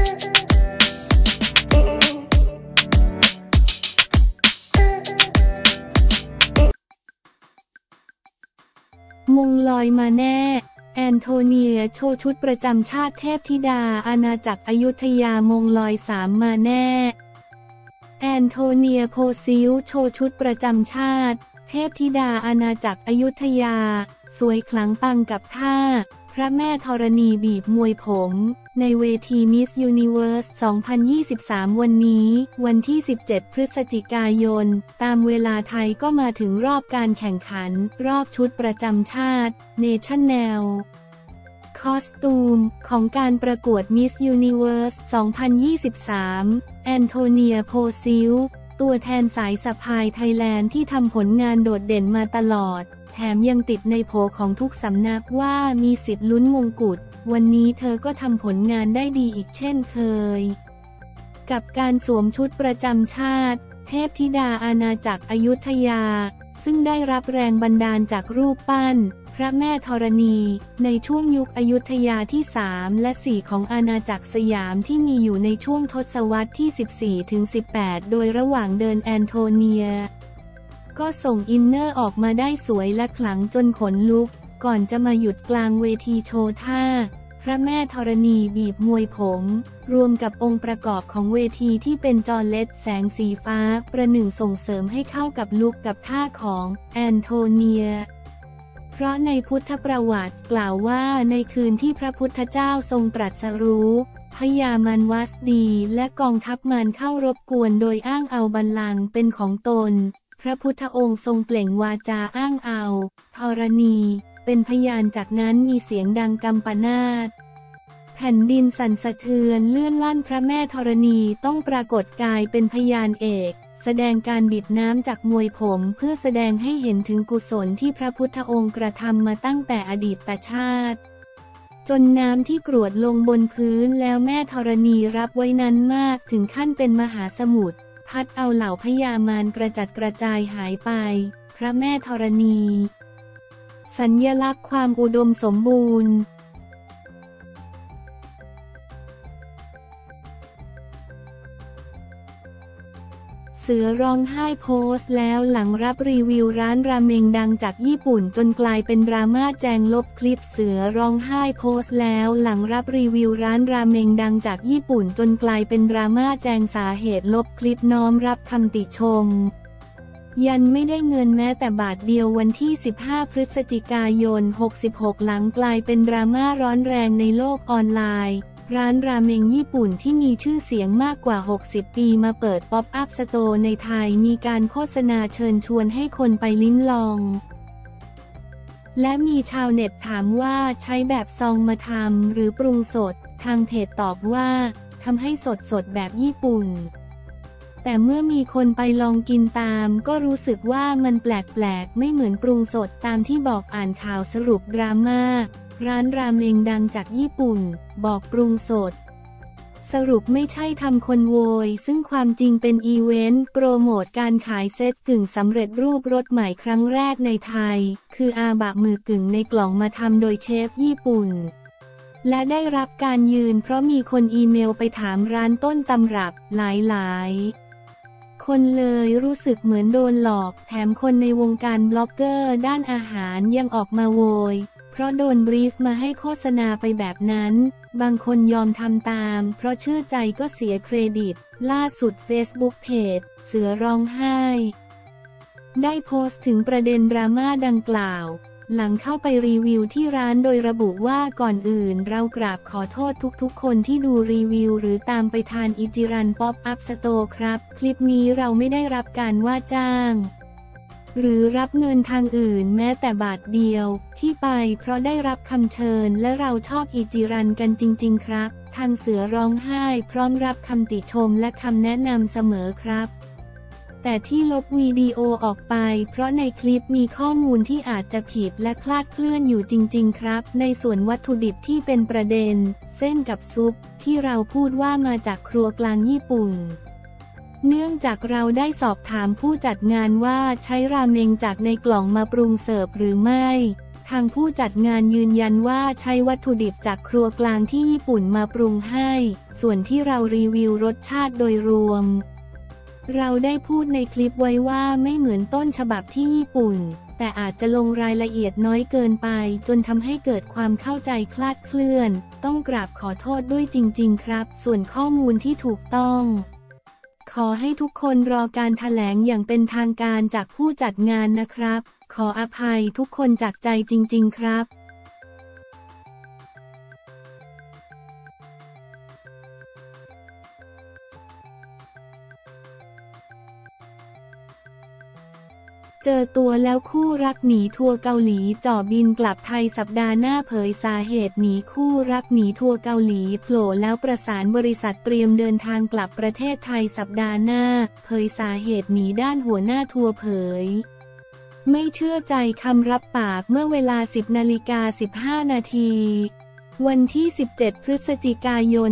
มงลอยมาแน่แอนโทเนียโชว์ชุดประจำชาติเทพธิดาอาณาจักรอยุธยามงลอย3มาแน่แอนโทเนียโพซิลโชว์ชุดประจำชาติเทพธิดาอาณาจักรอยุธยาสวยขลังปังกับท่าพระแม่ธรณีบีบมวยผมในเวทีมิสยูนิเวิร์ส 2023 วันนี้วันที่ 17 พฤศจิกายนตามเวลาไทยก็มาถึงรอบการแข่งขันรอบชุดประจำชาติ National Costume ของการประกวด Miss Universe 2023 แอนโทเนียโพซิลตัวแทนสายสะพายไทยแลนด์ที่ทำผลงานโดดเด่นมาตลอดแถมยังติดในโผของทุกสำนักว่ามีสิทธิ์ลุ้นมงกุฎวันนี้เธอก็ทำผลงานได้ดีอีกเช่นเคยกับการสวมชุดประจำชาติเทพธิดาอาณาจักรอยุธยาซึ่งได้รับแรงบันดาลจากรูปปั้นพระแม่ธรณีในช่วงยุคอยุธยาที่ 3 และ 4 ของอาณาจักรสยามที่มีอยู่ในช่วงทศวรรษที่ 14-18 โดยระหว่างเดินแอนโทเนียก็ส่งอินเนอร์ออกมาได้สวยและขลังจนขนลุกก่อนจะมาหยุดกลางเวทีโชว์ท่าพระแม่ธรณีบีบมวยผมรวมกับองค์ประกอบของเวทีที่เป็นจอเลดแสงสีฟ้าประหนึ่งส่งเสริมให้เข้ากับลุคกับท่าของแอนโทเนียเพราะในพุทธประวัติกล่าวว่าในคืนที่พระพุทธเจ้าทรงตรัสรู้พญามารวัสดีและกองทัพมารเข้ารบกวนโดยอ้างเอาบัลลังก์เป็นของตนพระพุทธองค์ทรงเปล่งวาจาอ้างเอาธรณีเป็นพยานจากนั้นมีเสียงดังกำปนาตแผ่นดินสั่นสะเทือนเลื่อนลั่นพระแม่ธรณีต้องปรากฏกายเป็นพยานเอกแสดงการบิดน้ำจากมวยผมเพื่อแสดงให้เห็นถึงกุศลที่พระพุทธองค์กระทำมาตั้งแต่อดีตชาติจนน้ำที่กรวดลงบนพื้นแล้วแม่ธรณีรับไว้นั้นมากถึงขั้นเป็นมหาสมุทรพัดเอาเหล่าพญามารกระจัดกระจายหายไปพระแม่ธรณีสัญลักษณ์ความอุดมสมบูรณ์เสือร้องไห้โพสต์แล้วหลังรับรีวิวร้านราเมงดังจากญี่ปุ่นจนกลายเป็นดราม่าแจงลบคลิปเสือร้องไห้โพสต์แล้วหลังรับรีวิวร้านราเมงดังจากญี่ปุ่นจนกลายเป็นดราม่าแจงสาเหตุลบคลิปน้อมรับคำติชมยันไม่ได้เงินแม้แต่บาทเดียววันที่ 15 พฤศจิกายน 66 หลังกลายเป็นดราม่าร้อนแรงในโลกออนไลน์ร้านราเมงญี่ปุ่นที่มีชื่อเสียงมากกว่า 60 ปีมาเปิดป๊อปอัพสโตร์ในไทยมีการโฆษณาเชิญชวนให้คนไปลิ้มลองและมีชาวเน็ตถามว่าใช้แบบซองมาทำหรือปรุงสดทางเพจตอบว่าทำให้สดแบบญี่ปุ่นแต่เมื่อมีคนไปลองกินตามก็รู้สึกว่ามันแปลกไม่เหมือนปรุงสดตามที่บอกอ่านข่าวสรุปดราม่าร้านราเมงดังจากญี่ปุ่นบอกปรุงสดสรุปไม่ใช่ทำคนโวยซึ่งความจริงเป็นอีเวนต์โปรโมทการขายเซตกึ่งสำเร็จรูปรสใหม่ครั้งแรกในไทยคืออาบะมือกึ่งในกล่องมาทำโดยเชฟญี่ปุ่นและได้รับการยืนเพราะมีคนอีเมลไปถามร้านต้นตำรับหลายคนเลยรู้สึกเหมือนโดนหลอกแถมคนในวงการบล็อกเกอร์ด้านอาหารยังออกมาโวยเพราะโดนบรีฟมาให้โฆษณาไปแบบนั้นบางคนยอมทำตามเพราะเชื่อใจก็เสียเครดิตล่าสุด Facebook เพจเสือร้องไห้ได้โพสต์ถึงประเด็นดราม่าดังกล่าวหลังเข้าไปรีวิวที่ร้านโดยระบุว่าก่อนอื่นเรากราบขอโทษทุกๆคนที่ดูรีวิวหรือตามไปทานอิจิรันป๊อปอัพสโตร์ครับคลิปนี้เราไม่ได้รับการว่าจ้างหรือรับเงินทางอื่นแม้แต่บาทเดียวที่ไปเพราะได้รับคำเชิญและเราชอบอิจิรันกันจริงๆครับทางเสือร้องไห้พร้อมรับคำติชมและคำแนะนำเสมอครับแต่ที่ลบวิดีโอออกไปเพราะในคลิปมีข้อมูลที่อาจจะผิดและคลาดเคลื่อนอยู่จริงๆครับในส่วนวัตถุดิบที่เป็นประเด็นเส้นกับซุปที่เราพูดว่ามาจากครัวกลางญี่ปุ่นเนื่องจากเราได้สอบถามผู้จัดงานว่าใช้ราเมงจากในกล่องมาปรุงเสิร์ฟหรือไม่ทางผู้จัดงานยืนยันว่าใช้วัตถุดิบจากครัวกลางที่ญี่ปุ่นมาปรุงให้ ส่วนที่เรารีวิวรสชาติโดยรวมเราได้พูดในคลิปไว้ว่าไม่เหมือนต้นฉบับที่ญี่ปุ่นแต่อาจจะลงรายละเอียดน้อยเกินไปจนทำให้เกิดความเข้าใจคลาดเคลื่อนต้องกราบขอโทษด้วยจริงๆครับส่วนข้อมูลที่ถูกต้องขอให้ทุกคนรอการแถลงอย่างเป็นทางการจากผู้จัดงานนะครับขออภัยทุกคนจากใจจริงๆครับเจอตัวแล้วคู่รักหนีทัวร์เกาหลีจ่อบินกลับไทยสัปดาห์หน้าเผยสาเหตุหนีคู่รักหนีทัวร์เกาหลีโผล่แล้วประสานบริษัทเตรียมเดินทางกลับประเทศไทยสัปดาห์หน้าเผยสาเหตุหนีด้านหัวหน้าทัวร์เผยไม่เชื่อใจคำรับปากเมื่อเวลา 10:15 นาทีวันที่ 17 พฤศจิกายน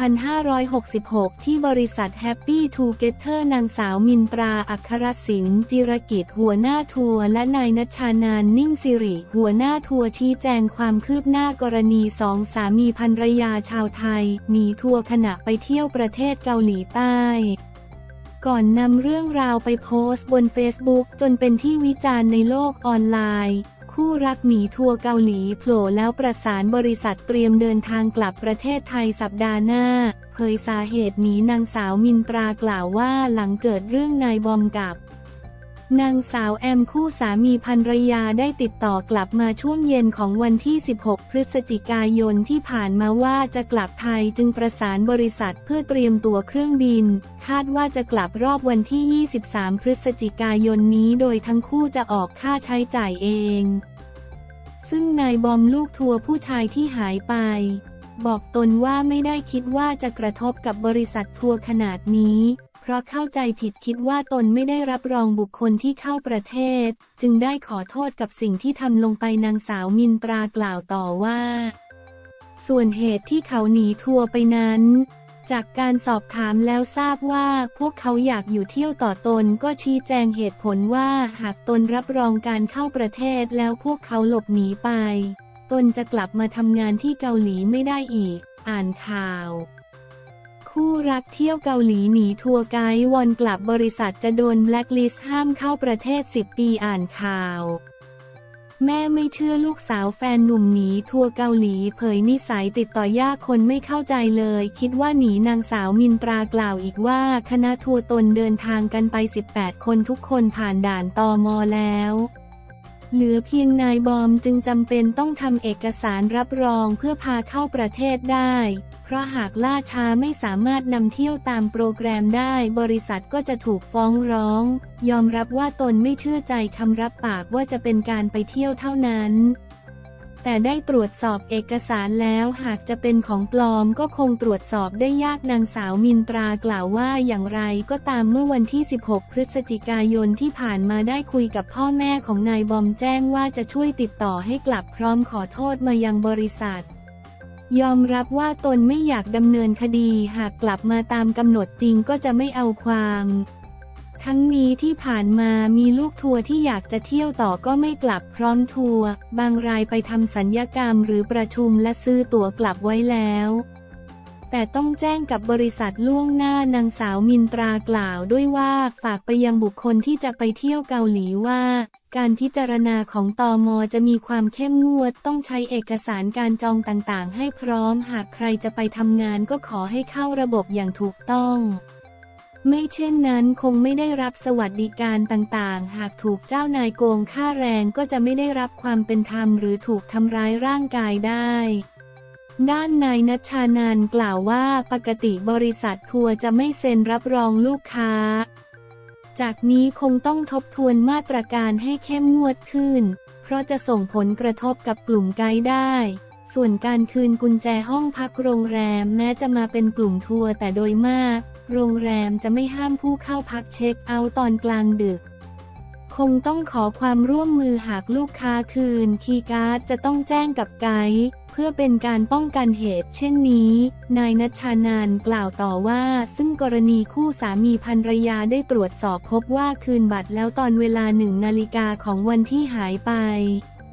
2566 ที่บริษัท Happy Together นางสาวมินตรา อัครศิลป์ จิรกิจหัวหน้าทัวร์และนายณัชชานานท์นิ่งสิริหัวหน้าทัวร์ชี้แจงความคืบหน้ากรณีสองสามีภรรยาชาวไทยหนีทัวร์ขณะไปเที่ยวประเทศเกาหลีใต้ก่อนนำเรื่องราวไปโพสต์บน Facebook จนเป็นที่วิจารณ์ในโลกออนไลน์คู่รักหนีทัวร์เกาหลีโผล่แล้วประสานบริษัทเตรียมเดินทางกลับประเทศไทยสัปดาห์หน้าเผยสาเหตุหนีนางสาวมินตรากล่าวว่าหลังเกิดเรื่องนายบอมกับนางสาวแอมคู่สามีภรรยาได้ติดต่อกลับมาช่วงเย็นของวันที่ 16 พฤศจิกายนที่ผ่านมาว่าจะกลับไทยจึงประสานบริษัทเพื่อเตรียมตั๋วเครื่องบินคาดว่าจะกลับรอบวันที่ 23 พฤศจิกายนนี้โดยทั้งคู่จะออกค่าใช้จ่ายเองซึ่งนายบอมลูกทัวร์ผู้ชายที่หายไปบอกตนว่าไม่ได้คิดว่าจะกระทบกับบริษัททัวร์ขนาดนี้เพราะเข้าใจผิดคิดว่าตนไม่ได้รับรองบุคคลที่เข้าประเทศจึงได้ขอโทษกับสิ่งที่ทำลงไปนางสาวมินตรากล่าวต่อว่าส่วนเหตุที่เขาหนีทัวร์ไปนั้นจากการสอบถามแล้วทราบว่าพวกเขาอยากอยู่เที่ยวต่อตนก็ชี้แจงเหตุผลว่าหากตนรับรองการเข้าประเทศแล้วพวกเขาหลบหนีไปตนจะกลับมาทำงานที่เกาหลีไม่ได้อีกอ่านข่าวคู่รักเที่ยวเกาหลีหนีทัวร์ไกด์วอนกลับบริษัทจะโดนแบล็คลิสต์ห้ามเข้าประเทศ10 ปีอ่านข่าวแม่ไม่เชื่อลูกสาวแฟนหนุ่มหนีทัวร์เกาหลีเผยนิสัยติดต่อยากคนไม่เข้าใจเลยคิดว่าหนีนางสาวมินตรากล่าวอีกว่าคณะทัวร์ตนเดินทางกันไป18 คนทุกคนผ่านด่านตม.แล้วเหลือเพียงนายบอมจึงจำเป็นต้องทำเอกสารรับรองเพื่อพาเข้าประเทศได้เพราะหากล่าช้าไม่สามารถนำเที่ยวตามโปรแกรมได้บริษัทก็จะถูกฟ้องร้องยอมรับว่าตนไม่เชื่อใจคำรับปากว่าจะเป็นการไปเที่ยวเท่านั้นแต่ได้ตรวจสอบเอกสารแล้วหากจะเป็นของปลอมก็คงตรวจสอบได้ยากนางสาวมินตรากล่าวว่าอย่างไรก็ตามเมื่อวันที่ 16 พฤศจิกายนที่ผ่านมาได้คุยกับพ่อแม่ของนายบอมแจ้งว่าจะช่วยติดต่อให้กลับพร้อมขอโทษมายังบริษัทยอมรับว่าตนไม่อยากดำเนินคดีหากกลับมาตามกำหนดจริงก็จะไม่เอาความทั้งนี้ที่ผ่านมามีลูกทัวร์ที่อยากจะเที่ยวต่อก็ไม่กลับพร้อมทัวร์บางรายไปทำสัญญกรรมหรือประชุมและซื้อตั๋วกลับไว้แล้วแต่ต้องแจ้งกับบริษัทล่วงหน้านางสาวมินตรากล่าวด้วยว่าฝากไปยังบุคคลที่จะไปเที่ยวเกาหลีว่าการพิจารณาของตม.จะมีความเข้มงวดต้องใช้เอกสารการจองต่างๆให้พร้อมหากใครจะไปทำงานก็ขอให้เข้าระบบอย่างถูกต้องไม่เช่นนั้นคงไม่ได้รับสวัสดิการต่างๆหากถูกเจ้านายโกงค่าแรงก็จะไม่ได้รับความเป็นธรรมหรือถูกทำร้ายร่างกายได้ด้านนายณัชชานานท์กล่าวว่าปกติบริษัททัวร์จะไม่เซ็นรับรองลูกค้าจากนี้คงต้องทบทวนมาตรการให้เข้มงวดขึ้นเพราะจะส่งผลกระทบกับกลุ่มไกด์ได้ส่วนการคืนกุญแจห้องพักโรงแรมแม้จะมาเป็นกลุ่มทัวร์แต่โดยมากโรงแรมจะไม่ห้ามผู้เข้าพักเช็คเอาท์ตอนกลางดึกคงต้องขอความร่วมมือหากลูกค้าคืนคีย์การ์ดจะต้องแจ้งกับไกด์เพื่อเป็นการป้องกันเหตุเช่นนี้นายณัชชานานท์กล่าวต่อว่าซึ่งกรณีคู่สามีภรรยาได้ตรวจสอบพบว่าคืนบัตรแล้วตอนเวลา1 นาฬิกาของวันที่หายไป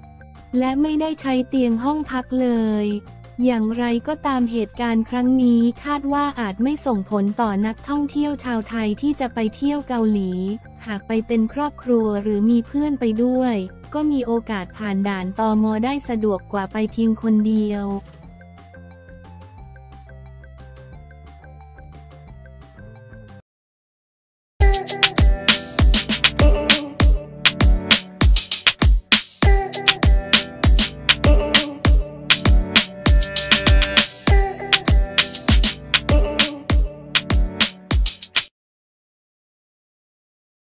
และไม่ได้ใช้เตียงห้องพักเลย อย่างไรก็ตามเหตุการณ์ครั้งนี้คาดว่าอาจไม่ส่งผลต่อนักท่องเที่ยวชาวไทยที่จะไปเที่ยวเกาหลี หากไปเป็นครอบครัวหรือมีเพื่อนไปด้วย ก็มีโอกาสผ่านด่านตม.ได้สะดวกกว่าไปเพียงคนเดียว